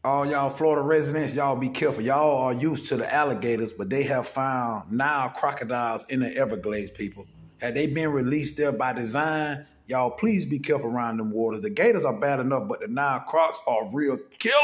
All y'all Florida residents, y'all be careful. Y'all are used to the alligators, but they have found Nile crocodiles in the Everglades, people. Had they been released there by design, y'all please be careful around them waters. The gators are bad enough, but the Nile Crocs are real killers.